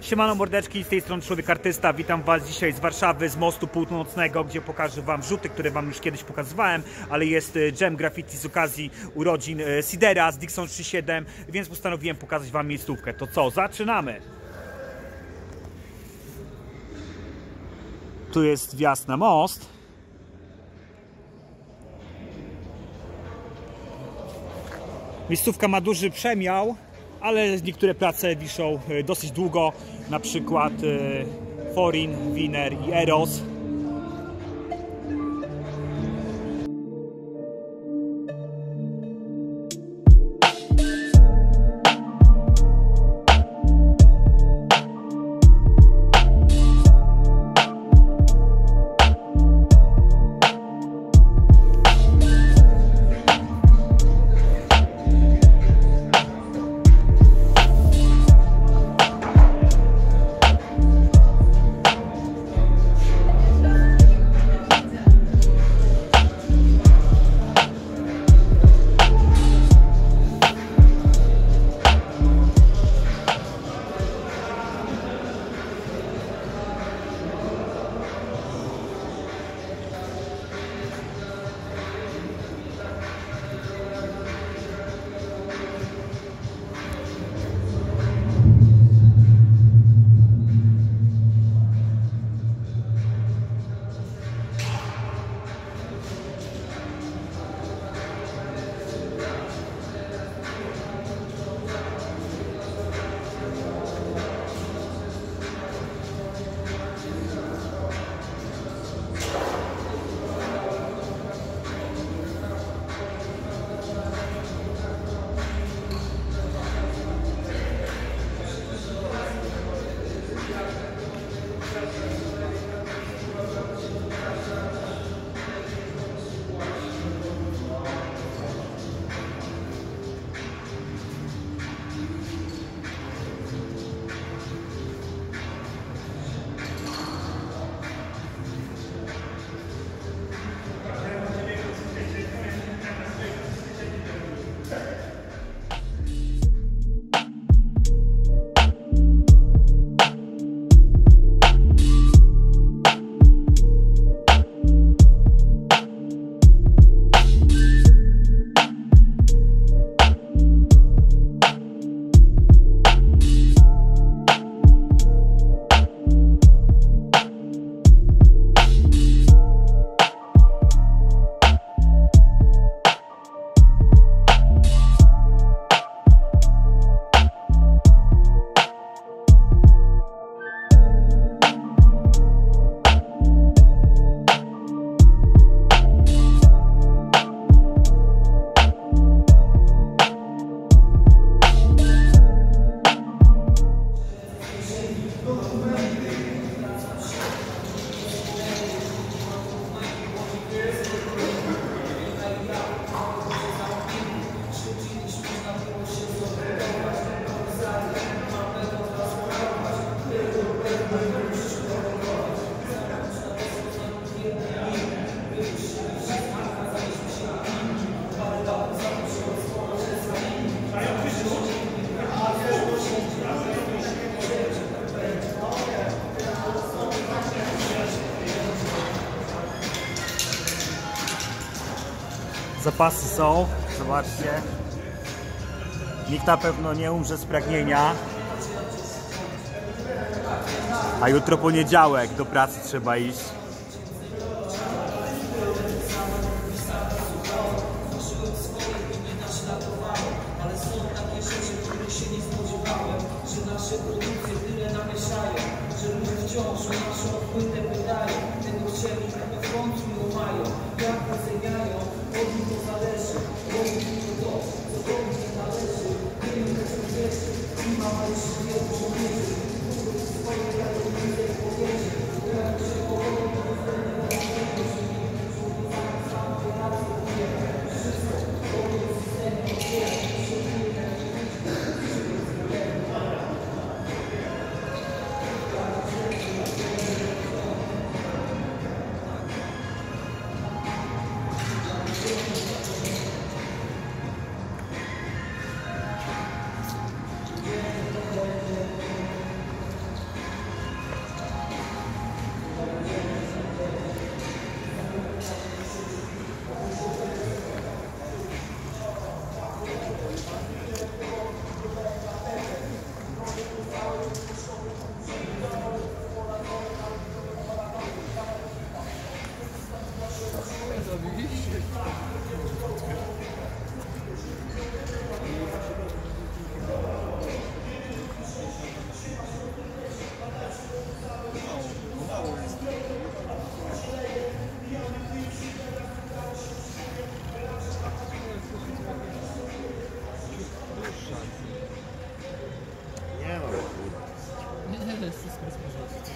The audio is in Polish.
Siemano mordeczki, z tej strony Człowiek Artysta. Witam Was dzisiaj z Warszawy, z Mostu Północnego, gdzie pokażę Wam rzuty, które Wam już kiedyś pokazywałem, ale jest jam graffiti z okazji urodzin Sidera z Dixon 37, więc postanowiłem pokazać Wam miejscówkę. To co, zaczynamy! Tu jest wjazd na most. Miejscówka ma duży przemiał, ale niektóre prace wiszą dosyć długo, na przykład Forin, Wiener i Eros. Zapasy są, zobaczcie. Nikt na pewno nie umrze z pragnienia. A jutro poniedziałek, do pracy trzeba iść. Cześć, wszystko jest w porządku.